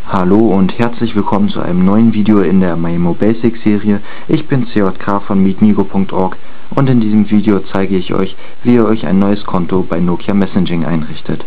Hallo und herzlich willkommen zu einem neuen Video in der MyIMO Basics Serie. Ich bin CJK von meetmigo.org und in diesem Video zeige ich euch, wie ihr euch ein neues Konto bei Nokia Messaging einrichtet.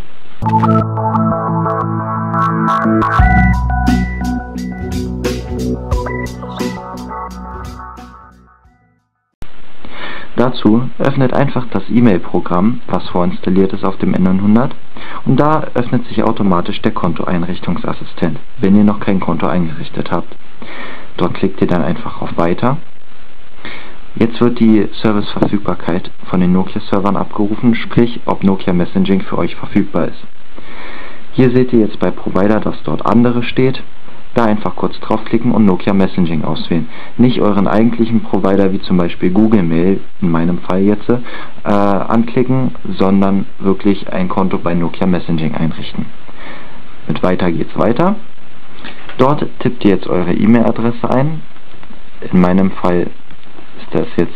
Dazu öffnet einfach das E-Mail-Programm, was vorinstalliert ist auf dem N900, und da öffnet sich automatisch der Kontoeinrichtungsassistent, wenn ihr noch kein Konto eingerichtet habt. Dort klickt ihr dann einfach auf Weiter. Jetzt wird die Serviceverfügbarkeit von den Nokia-Servern abgerufen, sprich ob Nokia Messaging für euch verfügbar ist. Hier seht ihr jetzt bei Provider, dass dort andere steht. Da einfach kurz draufklicken und Nokia Messaging auswählen. Nicht euren eigentlichen Provider, wie zum Beispiel Google Mail, in meinem Fall jetzt, anklicken, sondern wirklich ein Konto bei Nokia Messaging einrichten. Mit Weiter geht's weiter. Dort tippt ihr jetzt eure E-Mail-Adresse ein. In meinem Fall ist das jetzt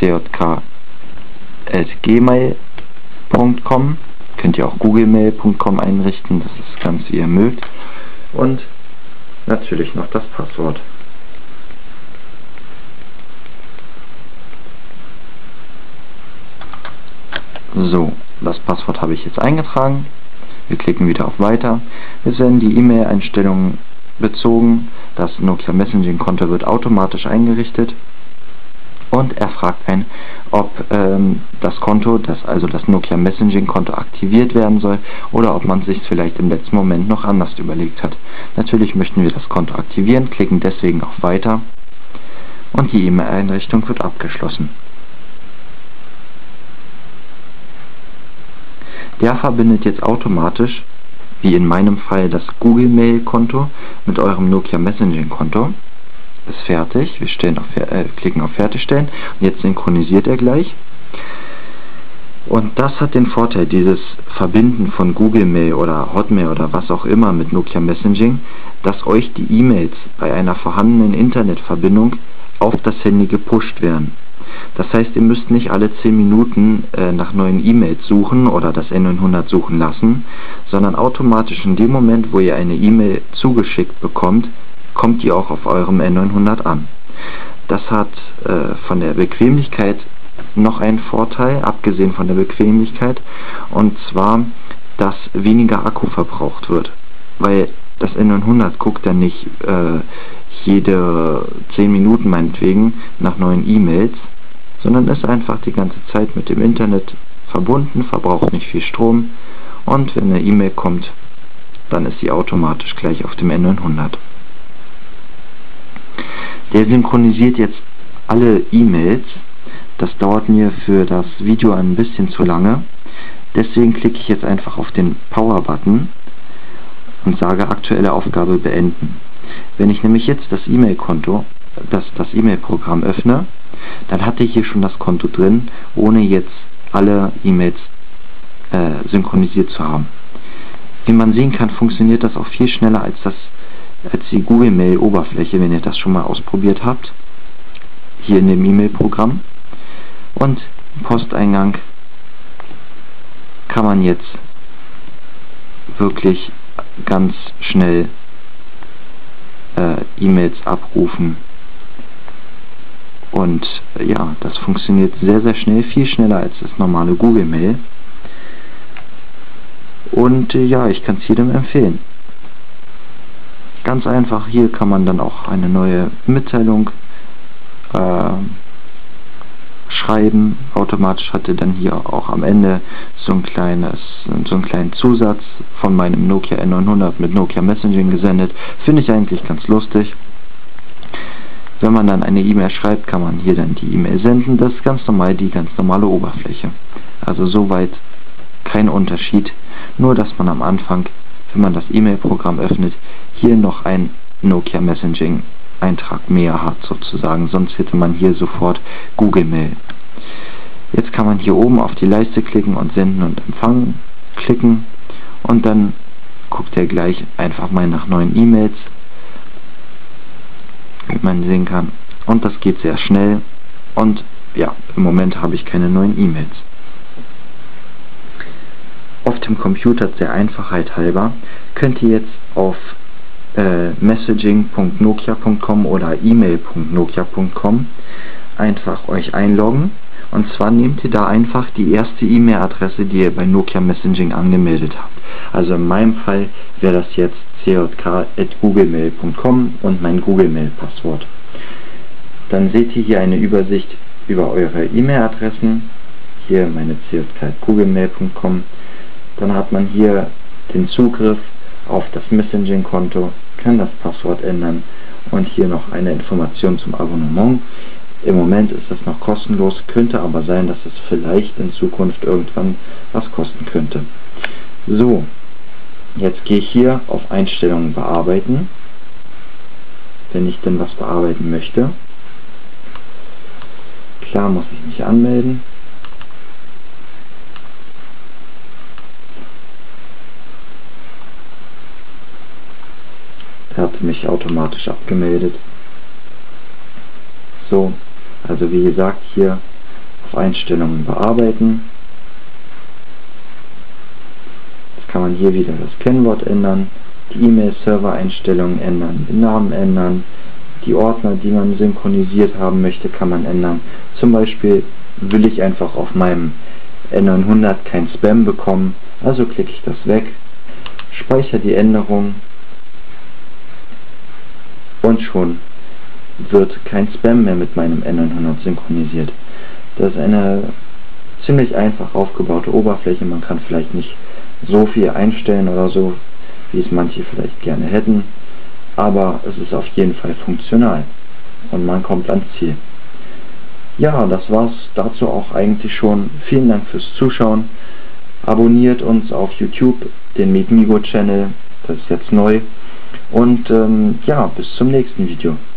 cjk@gmail.com. Könnt ihr auch googlemail.com einrichten, das ist ganz wie ihr mögt. Und natürlich noch das Passwort. So, das Passwort habe ich jetzt eingetragen. Wir klicken wieder auf Weiter. Jetzt werden die E-Mail-Einstellungen bezogen. Das Nokia Messaging Konto wird automatisch eingerichtet. Und er fragt einen, ob das Konto, also das Nokia Messaging Konto, aktiviert werden soll oder ob man sich vielleicht im letzten Moment noch anders überlegt hat. Natürlich möchten wir das Konto aktivieren, klicken deswegen auf Weiter und die E-Mail-Einrichtung wird abgeschlossen. Der verbindet jetzt automatisch, wie in meinem Fall, das Google Mail Konto mit eurem Nokia Messaging Konto. Ist fertig, wir klicken auf Fertigstellen und jetzt synchronisiert er gleich. Und das hat den Vorteil, dieses Verbinden von Google Mail oder Hotmail oder was auch immer mit Nokia Messaging, dass euch die E-Mails bei einer vorhandenen Internetverbindung auf das Handy gepusht werden. Das heißt, ihr müsst nicht alle 10 Minuten nach neuen E-Mails suchen oder das N900 suchen lassen, sondern automatisch in dem Moment, wo ihr eine E-Mail zugeschickt bekommt, kommt die auch auf eurem N900 an. Das hat von der Bequemlichkeit noch einen Vorteil, abgesehen von der Bequemlichkeit, und zwar, dass weniger Akku verbraucht wird. Weil das N900 guckt dann nicht jede 10 Minuten meinetwegen nach neuen E-Mails, sondern ist einfach die ganze Zeit mit dem Internet verbunden, verbraucht nicht viel Strom, und wenn eine E-Mail kommt, dann ist sie automatisch gleich auf dem N900. Der synchronisiert jetzt alle E-Mails. Das dauert mir für das Video ein bisschen zu lange. Deswegen klicke ich jetzt einfach auf den Power-Button und sage aktuelle Aufgabe beenden. Wenn ich nämlich jetzt das E-Mail-Konto, das E-Mail-Programm öffne, dann hatte ich hier schon das Konto drin, ohne jetzt alle E-Mails synchronisiert zu haben. Wie man sehen kann, funktioniert das auch viel schneller als die Google Mail Oberfläche, wenn ihr das schon mal ausprobiert habt, hier in dem E-Mail-Programm. Und im Posteingang kann man jetzt wirklich ganz schnell E-Mails abrufen. Und ja, das funktioniert sehr, sehr schnell, viel schneller als das normale Google Mail. Und ja, ich kann es jedem empfehlen. Ganz einfach, hier kann man dann auch eine neue Mitteilung schreiben. Automatisch hatte dann hier auch am Ende so einen kleinen Zusatz von meinem Nokia N900 mit Nokia Messaging gesendet. Finde ich eigentlich ganz lustig. Wenn man dann eine E-Mail schreibt, kann man hier dann die E-Mail senden. Das ist ganz normal, die ganz normale Oberfläche. Also soweit kein Unterschied. Nur, dass man am Anfang, wenn man das E-Mail-Programm öffnet, hier noch ein Nokia Messaging Eintrag mehr hat sozusagen, sonst hätte man hier sofort Google Mail. Jetzt kann man hier oben auf die Leiste klicken und Senden und Empfangen klicken und dann guckt er gleich einfach mal nach neuen E-Mails, wie man sehen kann, und das geht sehr schnell und ja, im Moment habe ich keine neuen E-Mails. Auf dem Computer, der Einfachheit halber, könnt ihr jetzt auf messaging.nokia.com oder email.nokia.com einfach euch einloggen. Und zwar nehmt ihr da einfach die erste E-Mail-Adresse, die ihr bei Nokia Messaging angemeldet habt. Also in meinem Fall wäre das jetzt cjk@googlemail.com und mein Google-Mail-Passwort. Dann seht ihr hier eine Übersicht über eure E-Mail-Adressen. Hier meine cjk@googlemail.com. Dann hat man hier den Zugriff auf das Messaging-Konto, kann das Passwort ändern und hier noch eine Information zum Abonnement. Im Moment ist das noch kostenlos, könnte aber sein, dass es vielleicht in Zukunft irgendwann was kosten könnte. So, jetzt gehe ich hier auf Einstellungen bearbeiten, wenn ich denn was bearbeiten möchte. Klar muss ich mich anmelden. Er hat mich automatisch abgemeldet. So, also wie gesagt, hier auf Einstellungen bearbeiten. Jetzt kann man hier wieder das Kennwort ändern, die E-Mail-Server-Einstellungen ändern, den Namen ändern, die Ordner, die man synchronisiert haben möchte, kann man ändern. Zum Beispiel will ich einfach auf meinem N900 kein Spam bekommen, also klicke ich das weg, speichere die Änderung und schon wird kein Spam mehr mit meinem N900 synchronisiert. Das ist eine ziemlich einfach aufgebaute Oberfläche, man kann vielleicht nicht so viel einstellen oder so, wie es manche vielleicht gerne hätten, aber es ist auf jeden Fall funktional und man kommt ans Ziel. Ja, das war's dazu auch eigentlich schon. Vielen Dank fürs Zuschauen. Abonniert uns auf YouTube, den Meetmigo Channel, das ist jetzt neu. Und ja, bis zum nächsten Video.